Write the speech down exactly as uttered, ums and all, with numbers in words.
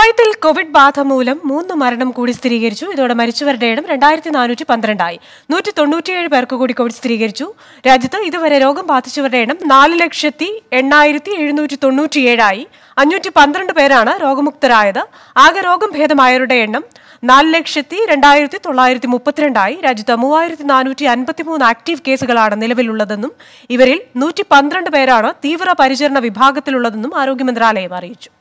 കുവൈത്തിൽ കോവിഡ് ബാധ മൂലം മൂന്ന് മരണം കൂടി സ്ഥിരീകരിച്ചു. ഇതോടെ മരിച്ചവരുടെ എണ്ണം രണ്ടായിരത്തി നാനൂറ്റി പന്ത്രണ്ടായി. നൂറ്റി തൊണ്ണൂറ്റിയേഴ് പേർക്ക് കൂടി കോവിഡ് സ്ഥിരീകരിച്ചു. രാജ്യത്ത് ഇതുവരെ രോഗം ബാധിച്ചവരുടെ എണ്ണം നാല് ലക്ഷത്തി എണ്ണായിരത്തി എഴുന്നൂറ്റി തൊണ്ണൂറ്റിയേഴായി. അഞ്ഞൂറ്റി പന്ത്രണ്ട് പേരാണ് രോഗമുക്തരായത്. ആകെ രോഗം ഭേദമായവരുടെ എണ്ണം നാല് ലക്ഷത്തി രണ്ടായിരത്തി തൊള്ളായിരത്തി മുപ്പത്തിരണ്ടായി. രാജ്യത്ത് മൂവായിരത്തി നാനൂറ്റി അൻപത്തി മൂന്ന് ആക്ടീവ് കേസുകളാണ് നിലവിലുള്ളതെന്നും ഇവരിൽ നൂറ്റി പന്ത്രണ്ട് പേരാണ് തീവ്ര പരിചരണ വിഭാഗത്തിലുള്ളതെന്നും ആരോഗ്യ മന്ത്രാലയം അറിയിച്ചു.